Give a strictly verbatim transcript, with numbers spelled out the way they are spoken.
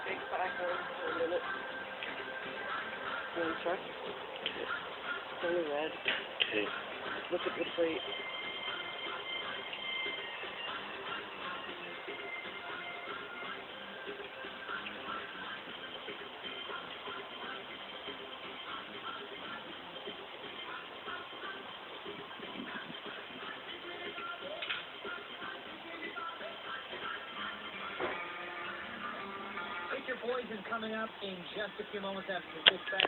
big factor for a minute. You want to check? It's only red. Okay. Look at the plate. Victor Poison coming up in just a few moments after the six.